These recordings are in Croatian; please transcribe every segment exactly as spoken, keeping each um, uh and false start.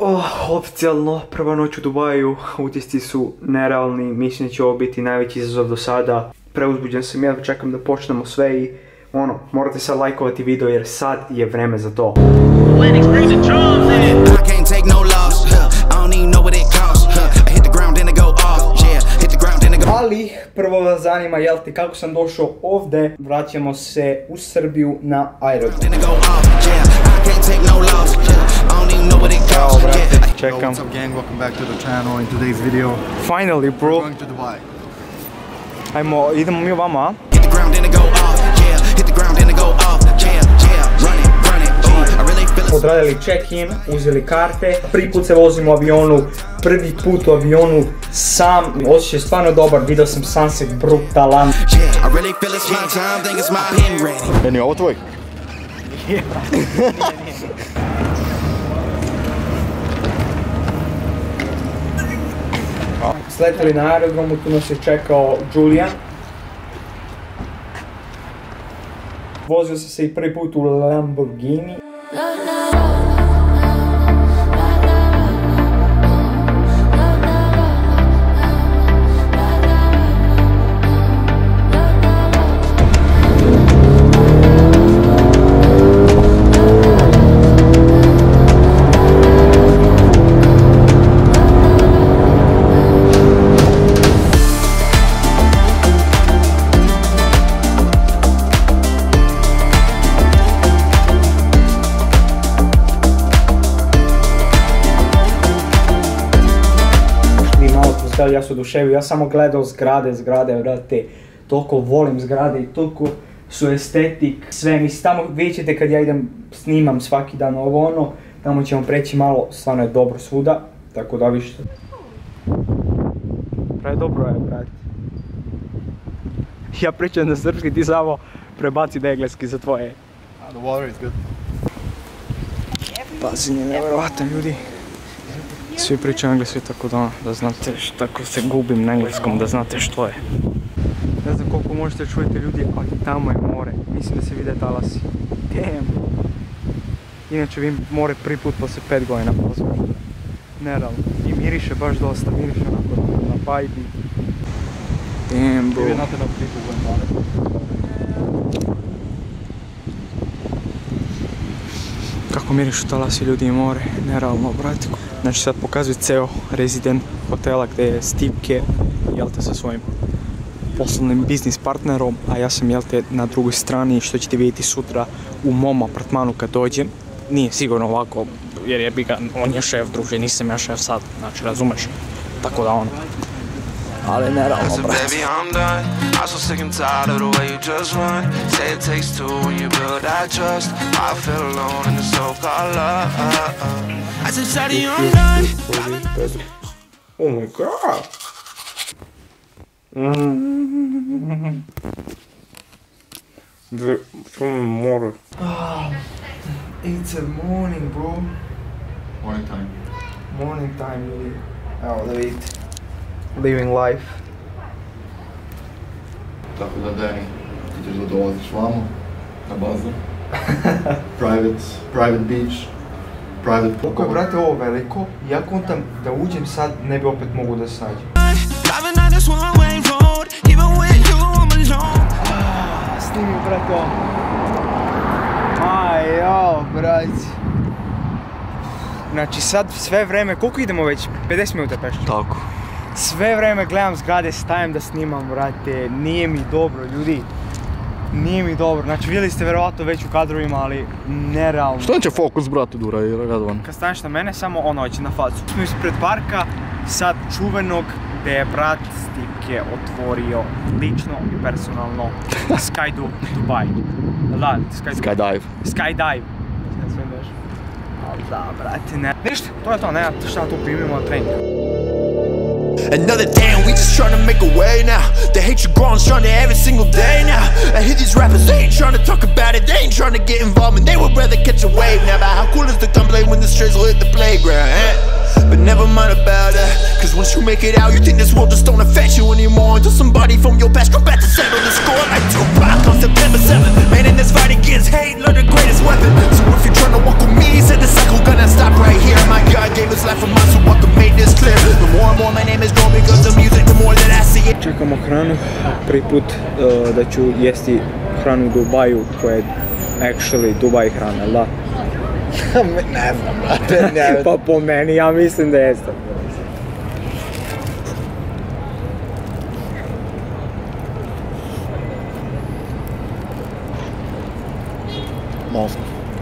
Oh, oficijalno, prva noć u Dubaju, utisci su nerealni, mislim da će ovo biti najveći izazov do sada. Preuzbuđen sam, ja čekam da počnemo sve i ono, morate sad lajkovati video jer sad je vreme za to. Ali, prvo vas zanima, jel ti, kako sam došao ovdje, vraćamo se u Srbiju na aerodrom. Ćao brate, čekam. Finally bro. Ajmo, idemo mi ovamo, a? Odradili check-in, uzeli karte, prvi put se vozim u avionu, prvi put u avionu sam, osjećaj je stvarno dobar, vidio sam sunset brutalan. Meni je ovo tvoj? Sletili na aerodromu, tu nas je čekao Julian. Vozio sam se i prvi put u Lamborghini. Ja se oduševio, ja samo gledao zgrade, zgrade, vrate, toliko volim zgrade i toliko su estetik, sve, mislim, tamo vidjet ćete kad ja idem, snimam svaki dan ovo ono, tamo ćemo preći malo, stvarno je dobro svuda, tako da vište. Pravi dobro je, brate. Ja pričam na srpski, ti samo prebaci na engleski za tvoje. The water is good. Pazi, nije nevjerovatan, ljudi. Svi pričaju engleski, tako da, da znate, tako se gubim na engleskom, da znate što je. Ne znam koliko možete čujete ljudi, ali tamo je more. Mislim da se vide talasi. Damn! Inače vi more prvi put posle pet godina pozvaš. Nerealno. I miriše baš dosta, miriše onako na bajbi. Damn, bro. Maybe not enough people went on it. Kako mirišu talasi ljudi i more, nerealno, brate. Znači sad pokazuje ceo rezident hotela gdje je Steve Kerr, jel te, sa svojim poslovnim biznis partnerom, a ja sam, jel te, na drugoj strani, što ćete vidjeti sutra u mom apartmanu kad dođem. Nije sigurno ovako, jer je bi ga, on je šef, druže, nisam ja šef sad, znači razumeš, tako da ono. Ali nerealno, brate. I'm so sick and tired of the way you just run. Say it takes two when you build that trust. I feel alone in the so-called love. I said, Shawty, I'm done. Oh my god. Mmm. More. It's a morning, bro. Morning time. Morning time, really. Evo da vidite. Living life. Tako da, Dani, ti ćeš da dolaziš vamo, na bazen. Private, private beach, private pool. Kako je, brate, ovo veliko, ja kontam da uđem sad, ne bi opet mogu da se nađem. Snimi, brate, ovo. Aj, jao, brate. Znači sad sve vreme, koliko idemo već? pedeset minuta peške. Tako. Sve vreme gledam zgrade, stajem da snimam, brate, nije mi dobro, ljudi. Nije mi dobro, znači vidjeli ste verovatno već u kadrovima, ali nerealno. Što će fokus, brate, dura i Radovan? Kad staneš na mene, samo ono će na facu. Smo ispred parka, sad čuvenog, gdje je brat Stipke otvorio lično i personalno Skydive Dubai. Da, Skydive. Skydive. Ali da, brate, ne. Ništa, to je to, nema šta tu primimo na trening. Another day and we just tryna make a way now. The hatred growing stronger every single day now. I hear these rappers, they ain't tryna talk about it, they ain't tryna get involved, and they would rather catch a wave now. But how cool is the gunplay when the strays will hit the playground, eh? But never mind about that, cause once you make it out, you think this world just don't affect you anymore. Until somebody from your past come back to settle the score like Tupac on September seventh. Man, in this fight against hate, learn the greatest weapon. So if you're tryna walk with me, said the cycle gonna stop right here. My God gave us prvi put uh, da ću jesti hranu u Dubaju koja je actually Dubai hrana, da? Ne znam, brate, ne. Pa po meni, ja mislim da jeste. Most.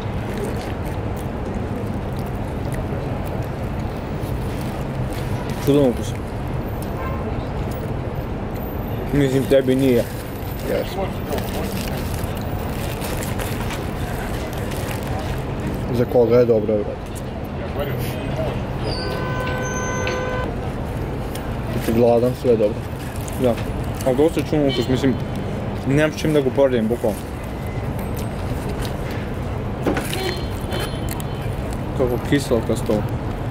Čudan ukus. Mislim, tebi nije. Yes. Za koga je dobro, brate? Ti si gladan, sve je dobro. Da, ali dosta čudan ukus, mislim, nemam s čim da ga poredim, bukvalno. Kako kiselkasto.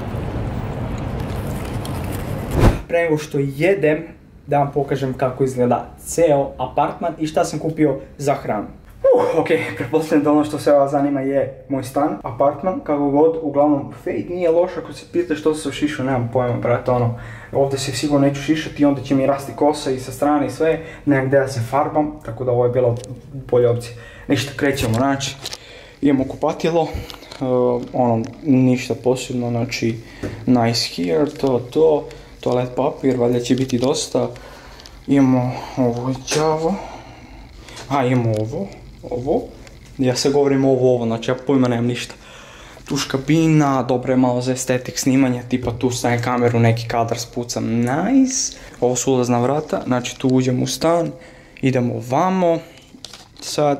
Pre nego što jedem, da vam pokažem kako izgleda ceo apartman i šta sam kupio za hranu. Uh, ok, pretpostavljam da ono što sve vas zanima je moj stan, apartman, kako god, uglavnom fade nije loš. Ako se pita što se šišao, nemam pojma, brate, ono, ovdje se sigurno neću šišati, onda će mi rasti kosa i sa strane i sve, nemam gdje da se farbam, tako da ovo je bila bolja opcija. Ništa, krećemo, znači, imamo kupatilo, uh, ono, ništa posebno, znači, nice here, to, to, toalet papir, valjda će biti dosta, imamo ovo đavo, a imamo ovo, ovo, ja se govorim ovo, ovo, znači ja pojma nemam ništa. Tuš kabina, dobro je malo za estetik snimanje, tipa tu stavim kameru, neki kadar spucam, nice. Ovo su ulazna vrata, znači tu uđem u stan, idemo vamo, sad,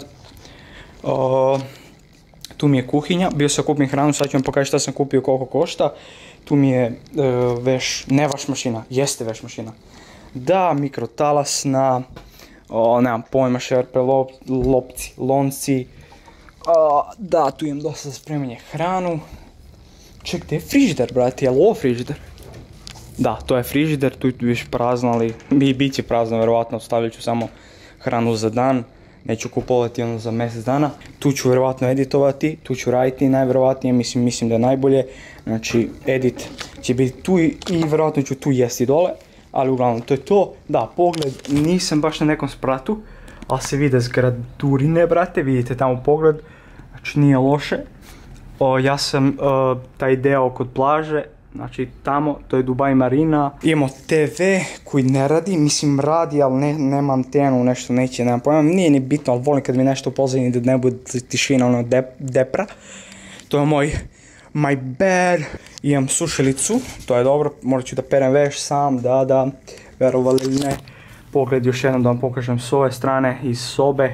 uh, tu mi je kuhinja, bio sam kupim hranu, sad ću vam pokazati šta sam kupio, koliko košta. Tu mi je uh, veš, ne vaš mašina, jeste veš mašina. Da, mikrotalasna, o, nemam pojma, šerpe, lop, lopci, lonci. O, da, tu imam dosta za spremanje hranu. Ček, gdje je frižider, brati, je li ovo frižider? Da, to je frižider, tu je više prazno, ali i bit će prazno, vjerovatno, ostavit ću samo hranu za dan. Neću kupovati ono za mjesec dana. Tu ću vjerovatno editovati, tu ću raditi najvjerovatnije, mislim, mislim da je najbolje. Znači, edit će biti tu i, i vjerovatno ću tu jesti dole. Ali uglavnom, to je to. Da, pogled, nisam baš na nekom spratu, ali se vide zgradurine, brate, vidite tamo pogled. Znači, nije loše. O, ja sam o, taj deo kod plaže, znači tamo, to je Dubai Marina. Imamo te ve koji ne radi, mislim radi, ali ne, nema antenu, nešto neće, nemam pojma. Nije ni bitno, ali volim kad mi nešto u pozadini da ne bude tišina, ono dep, depra. To je moj my bad. Imam sušilicu, to je dobro, morat ću da perem veš sam, da, da, verovali ili ne. Pogled još jednom da vam pokažem s ove strane, iz sobe.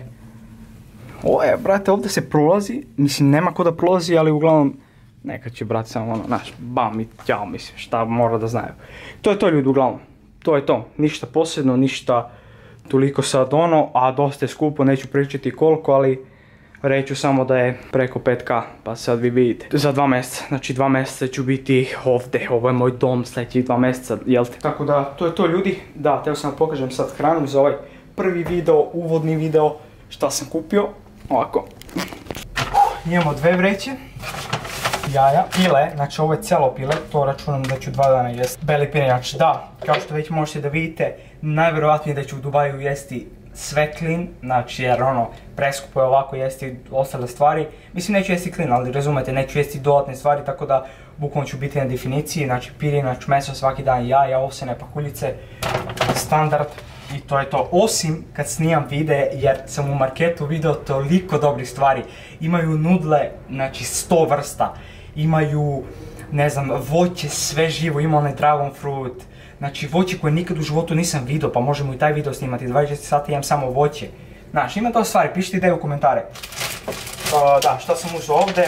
Ovo je, brate, ovdje se prolazi, mislim nema ko da prolazi, ali uglavnom nekad će, brate, samo ono, znaš, bam i ćao, mislim, šta mora da znaju. To je to, ljudi, uglavnom, to je to, ništa posebno, ništa toliko sad ono, a dosta je skupo, neću pričati koliko, ali reću samo da je preko pet ka, pa sad vi vidite. Za dva mjeseca, znači dva mjeseca ću biti ovdje, ovo je moj dom sljedećih dva mjeseca, jel te? Tako da, to je to, ljudi, da, teo sam vam pokažem sad hranu za ovaj prvi video, uvodni video, šta sam kupio, ovako. Imamo dve vreće jaja, pile, znači ovo je celo pile, to računam da ću dva dana jesti. Beli pirinjač, da, kao što već možete da vidite, najvjerovatnije da ću u Dubaju jesti sve clean, znači jer ono, preskupo je ovako jesti ostale stvari. Mislim, neću jesti clean, ali razumete, neću jesti dodatne stvari, tako da bukvalno ću biti na definiciji, znači pirinač, meso svaki dan, jaja, ovsene pakuljice, standard. I to je to, osim kad snimam videe, jer sam u marketu video toliko dobrih stvari. Imaju nudle, znači sto vrsta, imaju, ne znam, voće, sve živo, ima onaj dragon fruit. Znači voće koje nikad u životu nisam vidio, pa možemo i taj video snimati, dvadeset četiri sata imam samo voće. Znači, ima to stvari, pišite ideje u komentare. Uh, da, šta sam uzeo ovdje?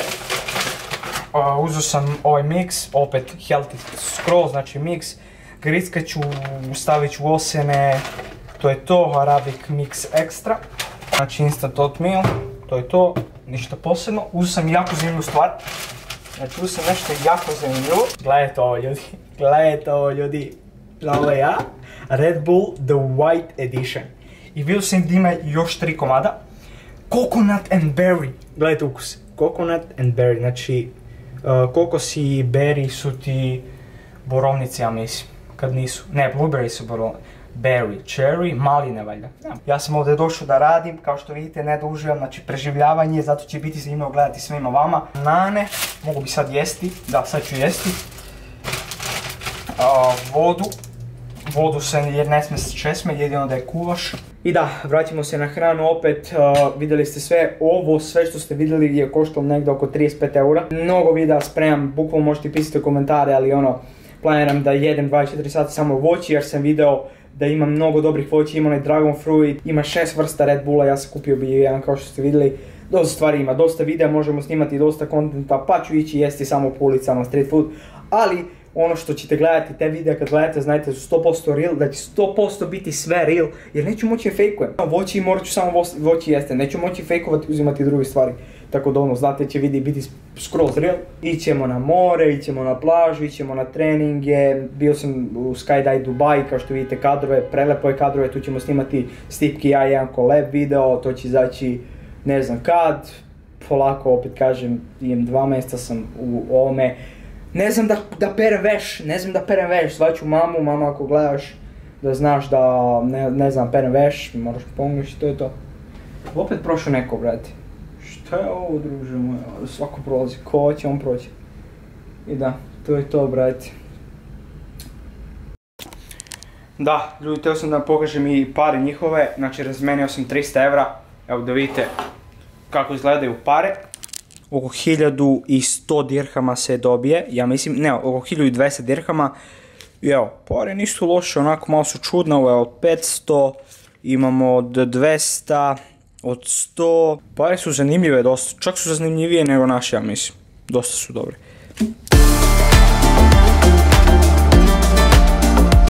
Uh, uzeo sam ovaj mix, opet healthy scroll, znači mix. Grickat ću, stavit ću osene, to je to, Arabic Mix Extra. Znači instant oatmeal, to je to, ništa posebno. Uzeo sam jako zanimljivu stvar. Znači uzeo sam nešto jako zanimljivo. Gledajte ovo, ljudi, gledajte ovo, ljudi. Ovo je ja, Red Bull The White Edition. I vidio sam da ima još tri komada. Coconut and Berry, gledajte ukus. Coconut and Berry, znači uh, kokos i berry su ti borovnice, ja mislim. Kad nisu, ne, blueberry su borovnice. berry, cherry, maline valjda. Ja sam ovdje došao da radim, kao što vidite ne da uživam, znači preživljavanje, zato će biti zanimljivo gledati svima vama. Banane, mogu bi sad jesti, da sad ću jesti. A, vodu, vodu se ne smije s česme, jedino da je kuvaš. I da, vratimo se na hranu opet, uh, vidjeli ste sve, ovo sve što ste vidjeli je koštalo negdje oko trideset pet eura. Mnogo videa spremam, bukvalno možete pisati u komentare, ali ono, planiram da jedem dvadeset četiri sata samo voći jer sam video da ima mnogo dobrih voća, ima onaj dragon fruit, ima šest vrsta Red Bulla, ja sam kupio bi jedan kao što ste vidjeli. Dosta stvari ima, dosta videa, možemo snimati dosta kontenta, pa ću ići jesti samo po ulicama street food, ali ono što ćete gledati, te videa kad gledate, znajte da su sto posto real, da će sto posto biti sve real, jer neću moći fejkujem. Voći morat ću samo voći jeste, neću moći fejkovati, uzimati druge stvari. Tako da ono, znate, će vidi biti skroz real. Ićemo na more, ićemo na plažu, ićemo na treninge, bio sam u Skydive Dubai, kao što vidite kadrove, prelepo je kadrove, tu ćemo snimati Stipki i ja jedan collab video, to će izaći ne znam kad, polako opet kažem, idem dva mjeseca sam u ovome. Ne znam da, da perem veš, ne znam da perem veš, zvaću mamu, mama ako gledaš, da znaš da ne, ne znam perem veš, moraš pomoći, to je to. Opet prošao neko, brate. Šta je ovo, druže moja, svako prolazi, ko će on proći. I da, to je to, brate. Da, ljudi, teo sam da vam pokažem i pare njihove, znači razmenio sam trista evra, evo da vidite kako izgledaju pare. Oko hiljadu sto dirhama se dobije, ja mislim, ne, oko hiljadu dvjesto dirhama. I evo, pare nisu loše, onako malo su čudne, ovo je od petsto, imamo od dvesta, od sto. Pare su zanimljive dosta, čak su zanimljivije nego naše, ja mislim. Dosta su dobre.